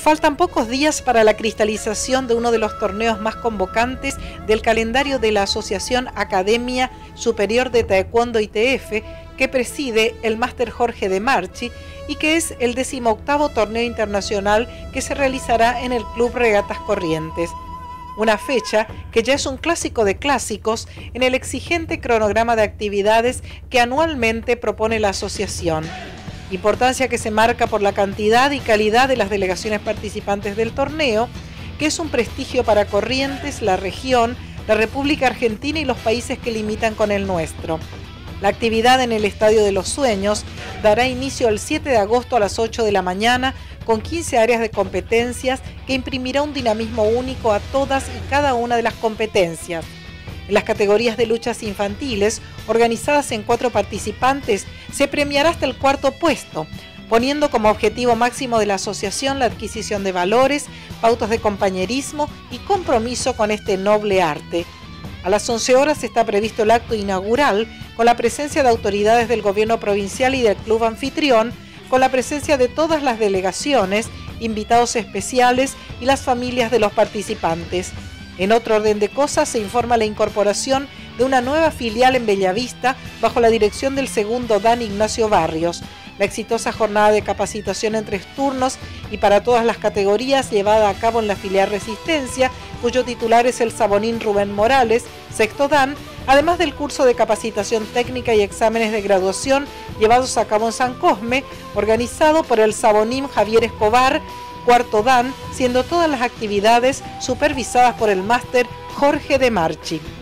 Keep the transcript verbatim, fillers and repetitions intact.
Faltan pocos días para la cristalización de uno de los torneos más convocantes del calendario de la Asociación Academia Superior de Taekwondo I T F, que preside el máster Jorge de Marchi y que es el decimoctavo torneo internacional que se realizará en el Club Regatas Corrientes. Una fecha que ya es un clásico de clásicos en el exigente cronograma de actividades que anualmente propone la asociación. Importancia que se marca por la cantidad y calidad de las delegaciones participantes del torneo, que es un prestigio para Corrientes, la región, la República Argentina y los países que limitan con el nuestro. La actividad en el Estadio de los Sueños dará inicio el siete de agosto a las ocho de la mañana con quince áreas de competencias que imprimirá un dinamismo único a todas y cada una de las competencias. En las categorías de luchas infantiles, organizadas en cuatro participantes, se premiará hasta el cuarto puesto, poniendo como objetivo máximo de la asociación la adquisición de valores, pautas de compañerismo y compromiso con este noble arte. A las once horas está previsto el acto inaugural con la presencia de autoridades del gobierno provincial y del club anfitrión, con la presencia de todas las delegaciones, invitados especiales y las familias de los participantes. En otro orden de cosas, se informa la incorporación de una nueva filial en Bellavista bajo la dirección del segundo Dan Ignacio Barrios. La exitosa jornada de capacitación en tres turnos y para todas las categorías llevada a cabo en la filial Resistencia, cuyo titular es el sabonín Rubén Morales, sexto Dan, además del curso de capacitación técnica y exámenes de graduación llevados a cabo en San Cosme, organizado por el sabonín Javier Escobar, cuarto Dan, siendo todas las actividades supervisadas por el máster Jorge de Marchi.